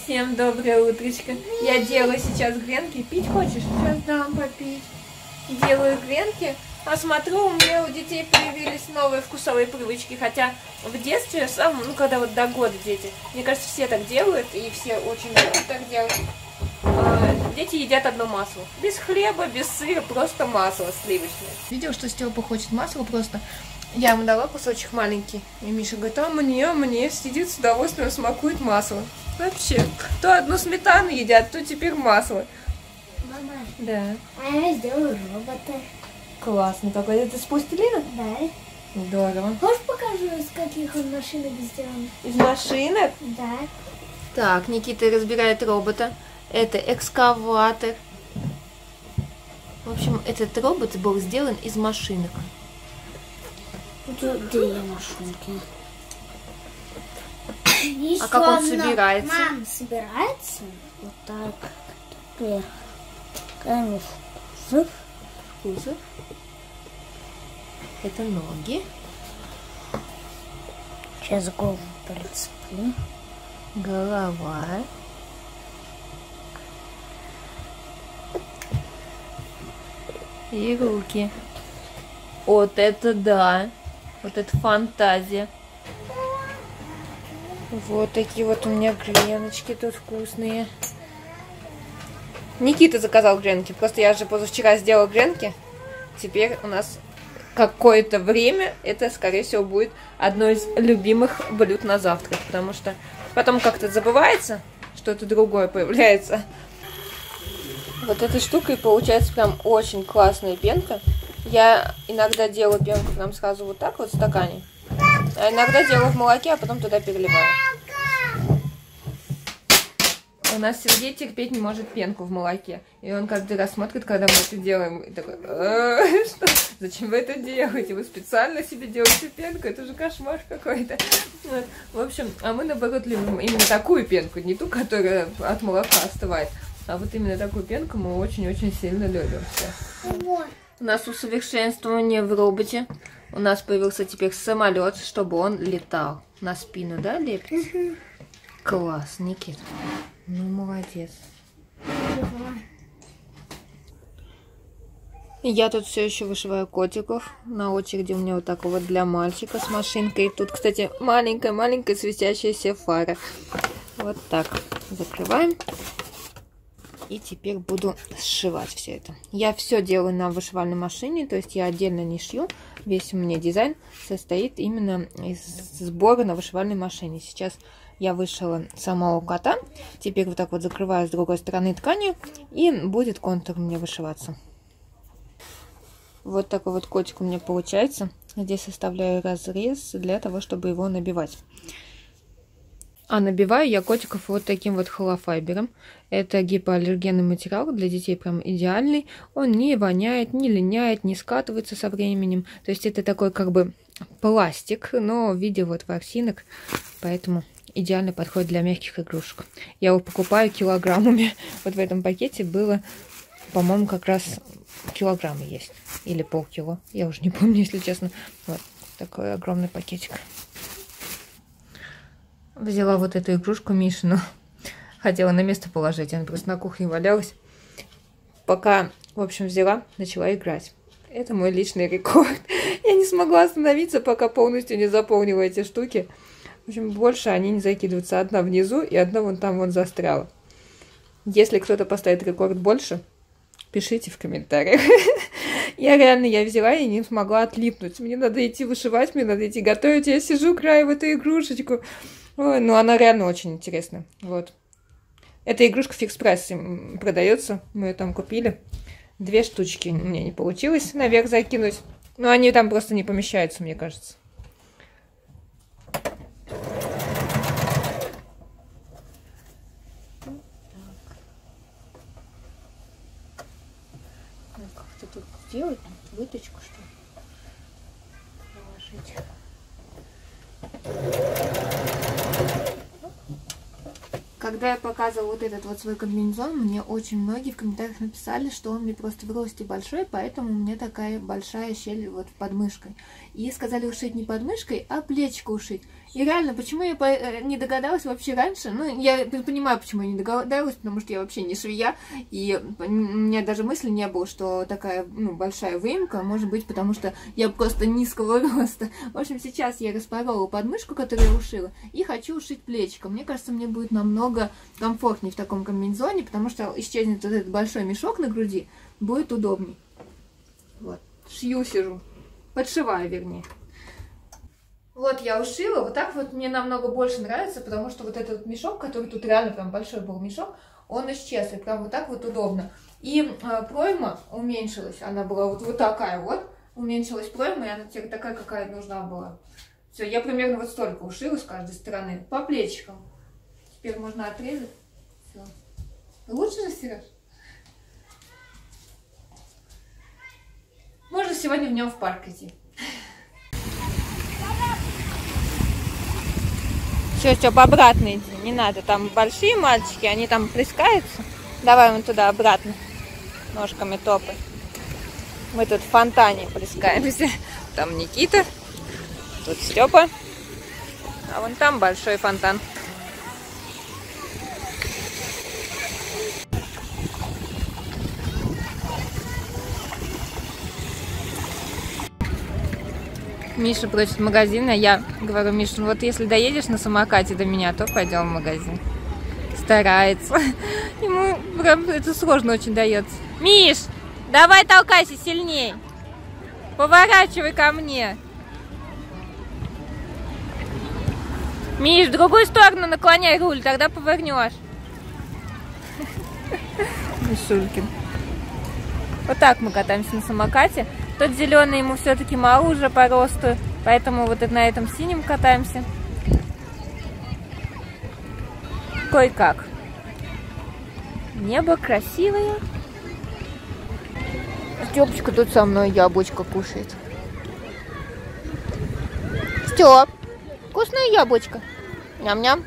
Всем доброе утречко. Я делаю сейчас гренки. Пить хочешь? Сейчас дам попить. Делаю гренки. А смотрю, у меня у детей появились новые вкусовые привычки. Хотя в детстве, когда вот до года дети, мне кажется, все так делают. И все очень любят так делать. Дети едят одно масло. Без хлеба, без сыра, просто масло сливочное. Видел, что Степа хочет масло просто. Я ему дала кусочек маленький. И Миша говорит, а мне сидит с удовольствием, смакует масло. Вообще, то одну сметану едят, то теперь масло. Мама, да. А я сделаю робота. Классно какой. Это с пластилина? Да. Здорово. Можешь покажу, из каких он машинок сделан? Из машинок? Да. Так, Никита разбирает робота. Это экскаватор. В общем, этот робот был сделан из машинок. Две машинки. А как он собирается? Мам, собирается вот так. Вверх. Кузов. Кузов. Это ноги. Сейчас голову прицеплю. Голова. И руки. Вот это да. Вот это фантазия. Вот такие вот у меня греночки тут вкусные. Никита заказал гренки. Просто я же позавчера сделала гренки. Теперь у нас какое-то время это, скорее всего, будет одно из любимых блюд на завтрак. Потому что потом как-то забывается, что-то другое появляется. Вот этой штукой получается прям очень классная пенка. Я иногда делаю пенку прям сразу вот так вот в стакане. А иногда делаю в молоке, а потом туда переливаю. У нас Сергей терпеть не может пенку в молоке. И он каждый раз смотрит, когда мы это делаем. И такой, что? Зачем вы это делаете? Вы специально себе делаете пенку? Это же кошмар какой-то. Вот. В общем, а мы наоборот любим именно такую пенку. Не ту, которая от молока остывает. А вот именно такую пенку мы очень-очень сильно любим все. У нас усовершенствование в роботе. У нас появился теперь самолет, чтобы он летал. На спину, да, лепится? Класс, Никит. Ну, молодец. Я тут все еще вышиваю котиков. На очереди у меня вот такого вот для мальчика с машинкой. Тут, кстати, маленькая-маленькая светящаяся фара. Вот так. Закрываем. И теперь буду сшивать все это. Я все делаю на вышивальной машине, то есть я отдельно не шью. Весь у меня дизайн состоит именно из сбора на вышивальной машине. Сейчас я вышила самого кота. Теперь вот так вот закрываю с другой стороны ткани, и будет контур у меня вышиваться. Вот такой вот котик у меня получается. Здесь оставляю разрез для того, чтобы его набивать. А набиваю я котиков вот таким вот холофайбером. Это гипоаллергенный материал, для детей прям идеальный. Он не воняет, не линяет, не скатывается со временем. То есть это такой как бы пластик, но в виде вот ворсинок. Поэтому идеально подходит для мягких игрушек. Я его покупаю килограммами. Вот в этом пакете было, по-моему, как раз килограммы есть. Или полкило. Я уже не помню, если честно. Вот такой огромный пакетик. Взяла вот эту игрушку Мишину. Хотела на место положить. Она просто на кухне валялась. Пока, в общем, взяла, начала играть. Это мой личный рекорд. Я не смогла остановиться, пока полностью не заполнила эти штуки. В общем, больше они не закидываются. Одна внизу и одна вон там вон застряла. Если кто-то поставит рекорд больше, пишите в комментариях. Я взяла и не смогла отлипнуть. Мне надо идти вышивать, мне надо идти готовить. Я сижу, краю в эту игрушечку. Ой, ну она реально очень интересная. Вот. Эта игрушка в Фикс Прайсе продается. Мы ее там купили. 2 штучки. У меня не получилось наверх закинуть. Но они там просто не помещаются, мне кажется. Как-то тут сделать выточку, что ли? Положить. Когда я показывала вот этот вот свой комбинезон, мне очень многие в комментариях написали, что он мне просто в росте большой, поэтому у меня такая большая щель вот в подмышкой. И сказали ушить не подмышкой, а плечико ушить. И реально, почему я не догадалась вообще раньше? Ну, я понимаю, почему я не догадалась, потому что я вообще не швея, и у меня даже мысли не было, что такая, ну, большая выемка может быть, потому что я просто низкого роста. В общем, сейчас я распорола подмышку, которую я ушила, и хочу ушить плечико. Мне кажется, мне будет намного комфортнее в таком комбинезоне, потому что исчезнет вот этот большой мешок на груди, будет удобней. Вот, шью сижу, подшиваю, вернее. Вот я ушила, вот так вот мне намного больше нравится, потому что вот этот мешок, который тут реально прям большой был мешок, он исчез, и прям вот так вот удобно. И пройма уменьшилась, она была вот такая вот, уменьшилась пройма, и она теперь такая, какая нужна была. Все, я примерно вот столько ушила с каждой стороны, по плечикам. Теперь можно отрезать. Все. Лучше же, Сереж? Можно сегодня в нем в парк идти. Все, Стёп, обратно иди, не надо, там большие мальчики, они там плескаются. Давай вон туда обратно, ножками топай. Мы тут в фонтане плескаемся. Там Никита, тут Стёпа, а вон там большой фонтан. Миша просит магазин, а я говорю: Миша, ну вот если доедешь на самокате до меня, то пойдем в магазин. Старается. Ему прям это сложно очень дается. Миш, давай толкайся сильней. Поворачивай ко мне. Миш, в другую сторону наклоняй руль, тогда повернешь. Мишулькин. Вот так мы катаемся на самокате. Тот зеленый ему все-таки мало уже по росту, поэтому вот на этом синем катаемся. Кое-как. Небо красивое. Стёпочка тут со мной яблочко кушает. Стёп, вкусное яблочко. Ням-ням.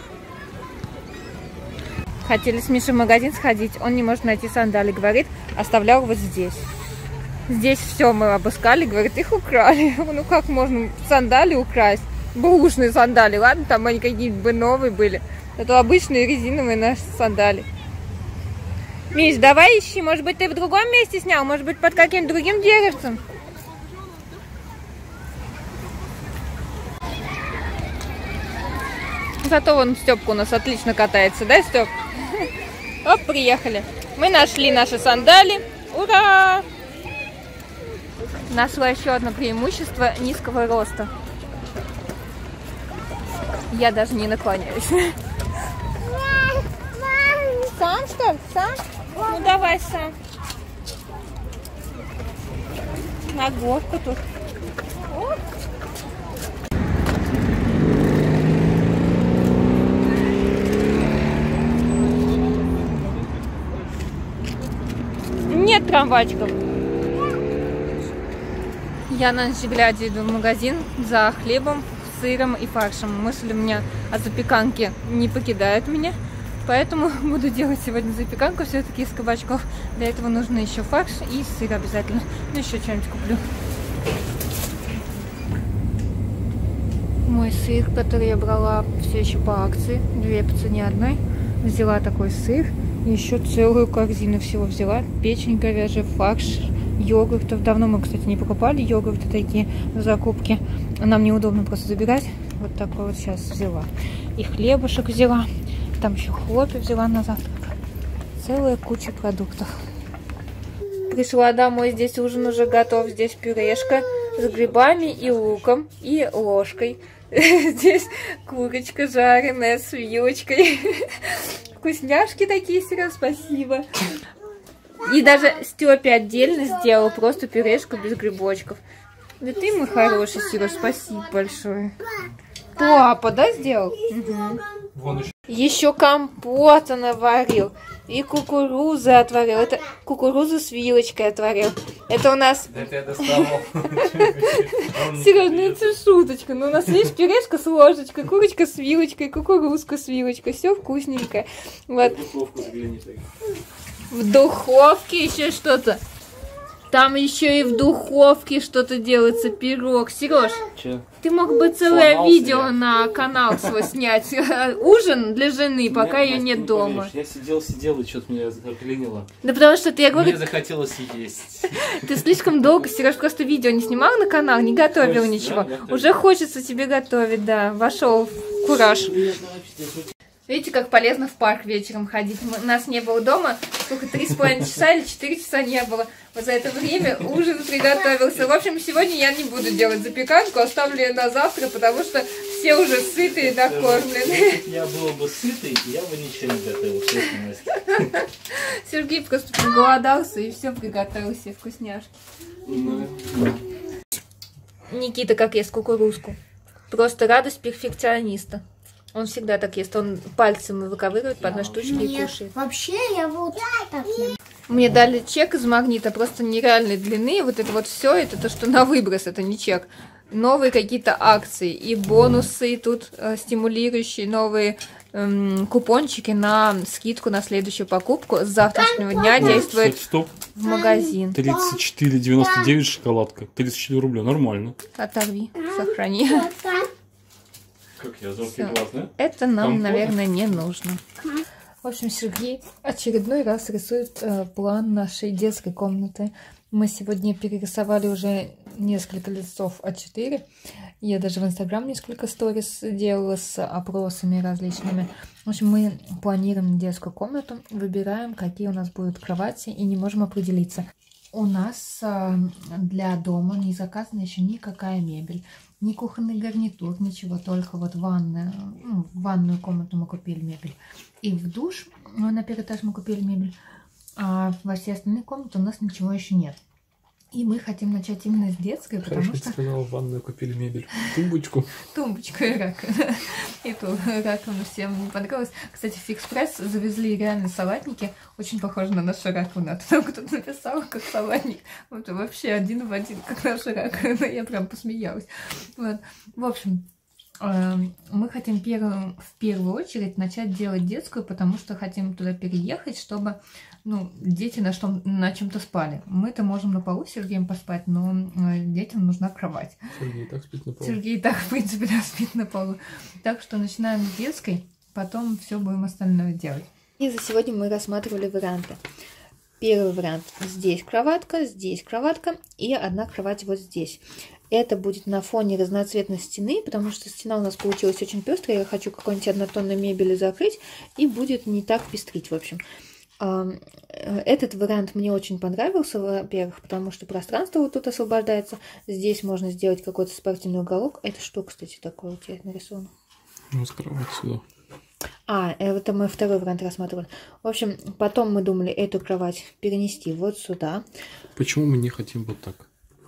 Хотели с Мишей в магазин сходить, он не может найти сандали, говорит, оставлял вот здесь. Здесь все мы обыскали, говорит, их украли. Ну как можно сандали украсть? Бэушные сандали, ладно, там они какие-нибудь бы новые были. Это обычные резиновые наши сандали. Миш, давай ищи, может быть, ты в другом месте снял, может быть, под каким-то другим деревцем. Зато вон Стёпка у нас отлично катается, да, Стёп? Оп, приехали. Мы нашли наши сандали. Ура! Нашла еще одно преимущество низкого роста. Я даже не наклоняюсь. Сам, что ли? Сам? Ну, давай сам. На горку тут. Оп. Нет трамвайчиков. Я на ночь глядя иду в магазин за хлебом, сыром и фаршем. Мысль у меня о запеканке не покидает меня, поэтому буду делать сегодня запеканку все-таки из кабачков. Для этого нужно еще фарш и сыр обязательно. Ну, еще что-нибудь куплю. Мой сыр, который я брала все еще по акции, 2 по цене одной. Взяла такой сыр, еще целую корзину всего взяла. Печень говяжья, фарш, йогуртов. Давно мы, кстати, не покупали йогурты такие в закупке. Нам неудобно просто забирать. Вот такой вот сейчас взяла. И хлебушек взяла. Там еще хлопья взяла на завтрак. Целая куча продуктов. Пришла домой, здесь ужин уже готов. Здесь пюрешка с грибами и луком и ложкой. Здесь курочка жареная с вилочкой. Вкусняшки такие, Сереж, спасибо. И даже Стёпе отдельно сделала просто пюрешку без грибочков. Да ты мой хороший, Сереж, спасибо большое. Папа, да, сделал? Угу. Еще компота наварил. И кукурузы отварил. Это кукурузу с вилочкой отварил. Это у нас... Это я доставал. Сереж, ну это шуточка. Но у нас есть пюрешка с ложечкой, курочка с вилочкой, кукурузка с вилочкой. Все вкусненькое. Вот. В духовке еще что-то. Там еще и в духовке что-то делается, пирог. Сереж, Че? Ты мог бы целое видео на канал свой снять. Ужин для жены, пока ее нет дома. Я сидел и что-то меня заклинило. Да потому что я говорю... Мне захотелось есть. Ты слишком долго, Сереж, просто видео не снимал на канал, не готовил ничего. Уже хочется тебе готовить, да. Вошел в кураж. Видите, как полезно в парк вечером ходить. У нас не было дома, сколько, 3,5 часа или 4 часа не было. Вот за это время ужин приготовился. В общем, сегодня я не буду делать запеканку, оставлю ее на завтра, потому что все уже сытые и накормлены. Я был бы сытый, я бы ничего не готовил, честно. Сергей просто проголодался и все приготовил себе вкусняшки. Никита как ест кукурузку. Просто радость перфекциониста. Он всегда так ест, он пальцем выковыривает по одной штучке и кушает. Вообще я вот так ем. Мне дали чек из магнита просто нереальной длины. Вот это вот все, это то, что на выброс, это не чек. Новые какие-то акции и бонусы, и тут стимулирующие новые купончики на скидку на следующую покупку. С завтрашнего дня действует Стоп. в магазин. 34,99 шоколадка. 34 рубля, нормально. Оторви, сохрани. Как я звук Всё. глаз, да? Это нам, Компот? наверное, не нужно. В общем, Сергей очередной раз рисует план нашей детской комнаты. Мы сегодня перерисовали уже несколько листов А4. Я даже в Инстаграм несколько сторис делала с опросами различными. В общем, мы планируем детскую комнату, выбираем, какие у нас будут кровати, и не можем определиться. У нас для дома не заказана еще никакая мебель. Ни кухонный гарнитур, ничего, только вот ванная. Ну, в ванную комнату мы купили мебель. И в душ на первый этаж мы купили мебель. А во все остальные комнаты у нас ничего еще нет. И мы хотим начать именно с детской, потому Хорошо, что... ты сказала, в ванную купили мебель. Тумбочку. Тумбочку и раковину. И ту раковину всем не понравилось. Кстати, в Фикс-пресс завезли реально салатники, очень похожи на нашу раковину. А там кто-то написал, как салатник. Вот вообще один в один, как наша раковина. Я прям посмеялась. Вот. В общем, мы хотим в первую очередь начать делать детскую, потому что хотим туда переехать, чтобы дети на чем-то спали. Мы-то можем на полу с Сергеем поспать, но детям нужна кровать. Сергей и так спит на полу. Сергей и так, в принципе, да, спит на полу. Так что начинаем с детской, потом все будем остальное делать. И за сегодня мы рассматривали варианты. Первый вариант. Здесь кроватка и одна кровать вот здесь. Это будет на фоне разноцветной стены, потому что стена у нас получилась очень пестрая. Я хочу какой-нибудь однотонной мебели закрыть, и будет не так пестрить, в общем. Этот вариант мне очень понравился, во-первых, потому что пространство вот тут освобождается. Здесь можно сделать какой-то спортивный уголок. Это что, кстати, такое у тебя нарисовано? Ну, с кровати сюда. Это мы второй вариант рассматривали. В общем, потом мы думали эту кровать перенести вот сюда. Почему мы не хотим вот так?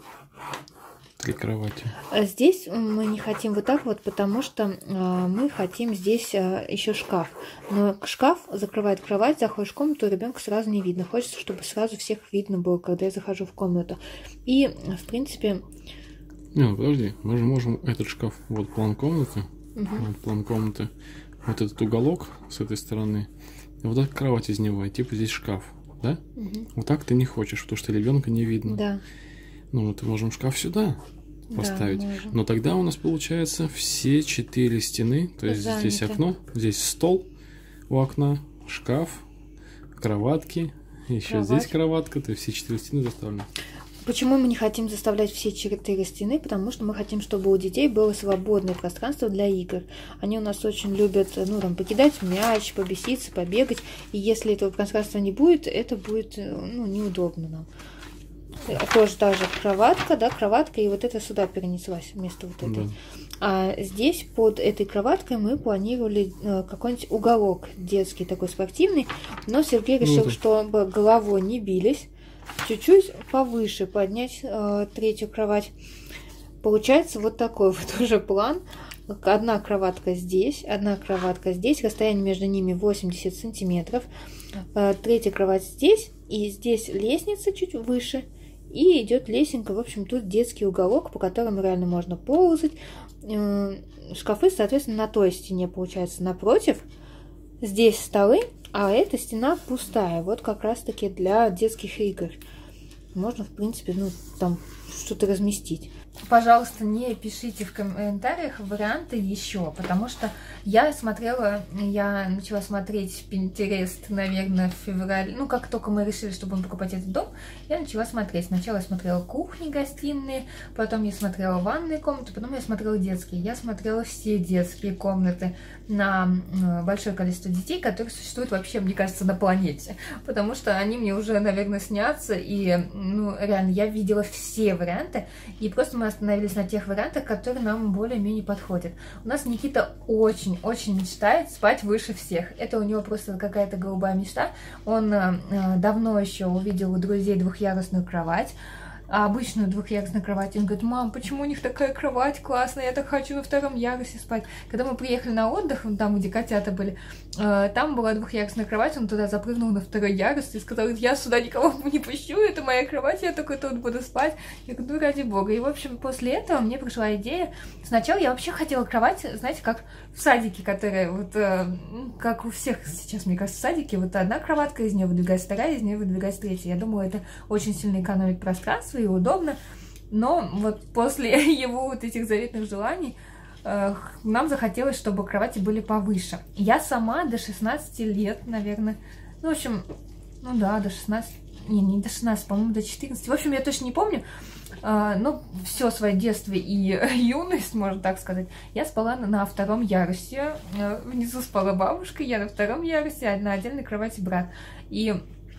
3 кровати. Здесь мы не хотим вот так вот, потому что мы хотим здесь еще шкаф. Но шкаф закрывает кровать, заходишь в комнату, ребенка сразу не видно. Хочется, чтобы сразу всех видно было, когда я захожу в комнату. И, в принципе... Не, подожди, мы же можем этот шкаф, вот план комнаты, вот план комнаты, вот этот уголок с этой стороны, и вот так кровать из него, и типа здесь шкаф, да? Вот так ты не хочешь, потому что ребенка не видно. Да. Ну, мы можем шкаф сюда поставить. Да, можем. Но тогда у нас получается все 4 стены. То есть заняты. здесь окно, здесь стол у окна, шкаф, кроватки, еще здесь кроватка. То есть все 4 стены заставлены. Почему мы не хотим заставлять все 4 стены? Потому что мы хотим, чтобы у детей было свободное пространство для игр. Они у нас очень любят, покидать мяч, побеситься, побегать. И если этого пространства не будет, это будет, неудобно нам. Тоже та же кроватка, и вот это сюда перенеслась вместо вот этой. Да. А здесь под этой кроваткой мы планировали какой-нибудь уголок детский, такой спортивный, но Сергей решил, чтобы головой не бились, чуть-чуть повыше поднять третью кровать. Получается вот такой вот уже план. Одна кроватка здесь, расстояние между ними 80 сантиметров. Третья кровать здесь, и здесь лестница чуть выше. И идет лесенка, в общем, тут детский уголок, по которому реально можно ползать. Шкафы, соответственно, на той стене, получается, напротив. Здесь столы, а эта стена пустая. Вот как раз-таки для детских игр. Можно, в принципе, там что-то разместить. пожалуйста, не пишите в комментариях варианты еще, потому что я начала смотреть Pinterest, наверное, в феврале, ну, как только мы решили, что будем покупать этот дом, я начала смотреть. Сначала я смотрела кухни, гостиные, потом я смотрела ванные комнаты, потом я смотрела детские. Я смотрела все детские комнаты на большое количество детей, которые существуют вообще, мне кажется, на планете, потому что они мне уже, наверное, снятся, и, ну, реально, я видела все варианты, и просто мы остановились на тех вариантах, которые нам более-менее подходят. У нас Никита очень-очень мечтает спать выше всех. Это у него просто какая-то голубая мечта. Он давно еще увидел у друзей двухъярусную кровать, обычную двухъярусную кровать. Он говорит: мам, почему у них такая кровать классная, я так хочу на втором ярусе спать. Когда мы приехали на отдых, там, где котята были, там была двухъярусная кровать, он туда запрыгнул на второй ярус и сказал: я сюда никого не пущу, это моя кровать, я только тут буду спать. Я говорю: ну, ради бога. И, в общем, после этого мне пришла идея. Сначала я вообще хотела кровать, знаете, как в садике, которая вот, как у всех сейчас, мне кажется, в садике, вот одна кроватка, из нее выдвигается вторая, из нее выдвигается третья. Я думала, это очень сильно экономит пространство и удобно, но вот после его вот этих заветных желаний нам захотелось, чтобы кровати были повыше. Я сама до 16 лет, наверное, ну, в общем, ну да, до 16, не до 16, по-моему, до 14, в общем, я точно не помню, но все свое детство и юность, можно так сказать, я спала на втором ярусе, внизу спала бабушка, я на втором ярусе, а на отдельной кровати брат, и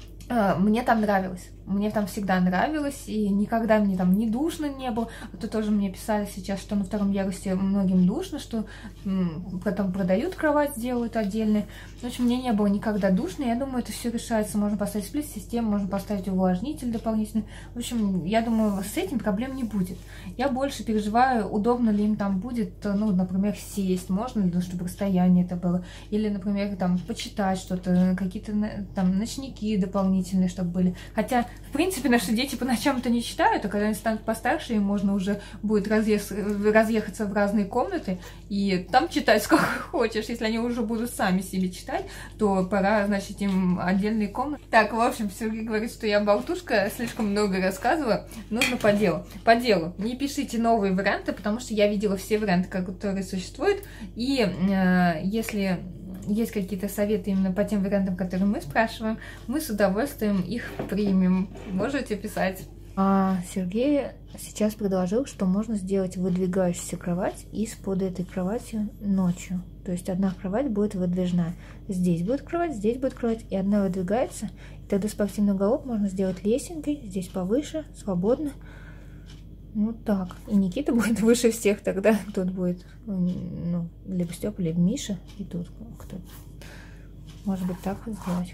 мне там нравилось. Мне там всегда нравилось, и никогда мне там не душно не было. А то тоже мне писали сейчас, что на втором ярусе многим душно, что потом продают кровать, делают отдельные. В общем, мне не было никогда душно. Я думаю, это все решается. Можно поставить сплит-систему, можно поставить увлажнитель дополнительный. В общем, я думаю, с этим проблем не будет. Я больше переживаю, удобно ли им там будет, ну, например, сесть, можно ли, чтобы расстояние это было. Или, например, там почитать что-то, какие-то там ночники дополнительные, чтобы были. Хотя, в принципе, наши дети по ночам-то не читают, а когда они станут постарше, им можно уже будет разъехаться в разные комнаты и там читать сколько хочешь. Если они уже будут сами себе читать, то пора, значит, им отдельные комнаты. Так, в общем, Сергей говорит, что я болтушка, слишком много рассказываю. Нужно по делу. По делу. Не пишите новые варианты, потому что я видела все варианты, которые существуют. И если есть какие-то советы именно по тем вариантам, которые мы спрашиваем, мы с удовольствием их примем. Можете писать. Сергей сейчас предложил, что можно сделать выдвигающуюся кровать и под этой кроватью ночью. То есть одна кровать будет выдвижная. Здесь будет кровать, и одна выдвигается. И тогда спортивный уголок можно сделать лесенкой, здесь повыше, свободно. Вот так. И Никита будет выше всех тогда. Тут будет, ну, либо Степа, либо Миша. И тут кто-то. Может быть, так вот сделать.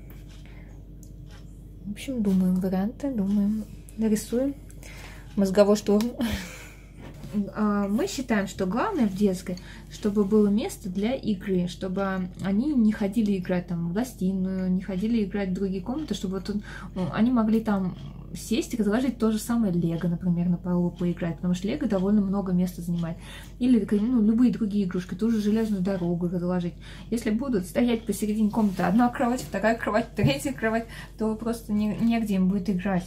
В общем, думаем варианты, думаем, нарисуем. Мозговой штурм. Мы считаем, что главное в детской, чтобы было место для игры, чтобы они не ходили играть там в гостиную, не ходили играть в другие комнаты, чтобы вот они могли там сесть и разложить то же самое лего, например, на полу поиграть, потому что лего довольно много места занимает. Или, ну, любые другие игрушки, ту же железную дорогу разложить. Если будут стоять посередине комнаты одна кровать, вторая кровать, третья кровать, то просто негде им будет играть.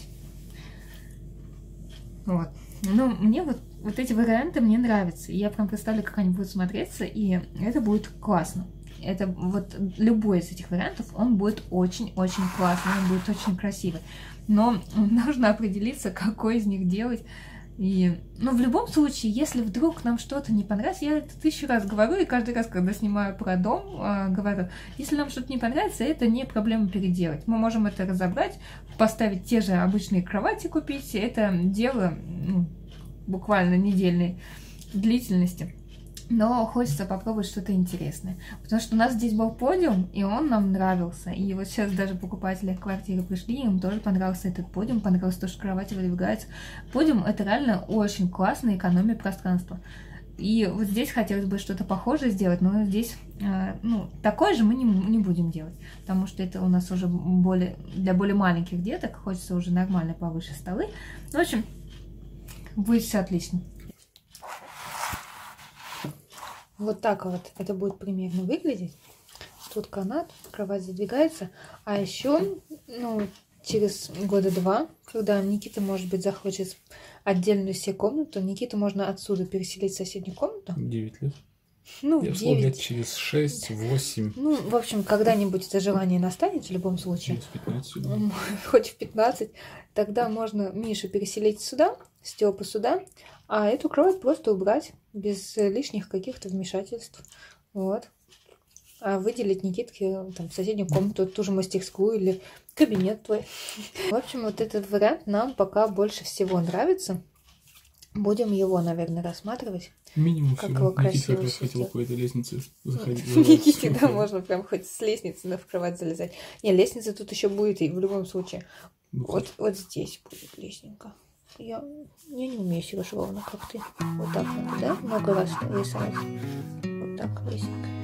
Вот. Но мне вот эти варианты мне нравятся. И я прям представляю, как они будут смотреться, и это будет классно. Это вот любой из этих вариантов, он будет очень-очень классный, он будет очень красивый. Но нужно определиться, какой из них делать. И, ну, в любом случае, если вдруг нам что-то не понравится, я это 1000 раз говорю, и каждый раз, когда снимаю про дом, говорю, если нам что-то не понравится, это не проблема переделать. Мы можем это разобрать, поставить те же обычные кровати, купить. Это дело, ну, буквально недельной длительности. Но хочется попробовать что-то интересное. Потому что у нас здесь был подиум, и он нам нравился. И вот сейчас даже покупатели квартиры пришли, им тоже понравился этот подиум, понравилось то, что кровати выдвигаются. Подиум — это реально очень классно, экономия пространства. И вот здесь хотелось бы что-то похожее сделать, но здесь, ну, такое же мы не будем делать. Потому что это у нас уже для более маленьких деток, хочется уже нормально повыше столы. В общем, будет все отлично. Вот так вот это будет примерно выглядеть. Тут канат, кровать задвигается. А еще, ну, через года 2, когда Никита, может быть, захочет отдельную себе комнату, Никиту можно отсюда переселить в соседнюю комнату. 9 лет. Ну, Я 9. сказал, лет через 6-8. Ну, в общем, когда-нибудь это желание настанет в любом случае. Через 15. Да. Хоть в 15. Тогда можно Мишу переселить сюда, Степу сюда, а эту кровать просто убрать без лишних каких-то вмешательств. Вот. А выделить Никитке там, в соседнюю комнату, ту же мастерскую или кабинет твой. В общем, вот этот вариант нам пока больше всего нравится. Будем его, наверное, рассматривать. Минимум Как всего. его Никита красиво как раз всё хотел сделать. по этой лестнице заходить. Никите, да, можно прям хоть с лестницы в кровать залезать. Не, лестница тут еще будет и в любом случае. Вот здесь будет лестненько. Я не умею себе ровно, как ты. Вот так надо, да? Много раз рисовать. Вот так лестненько.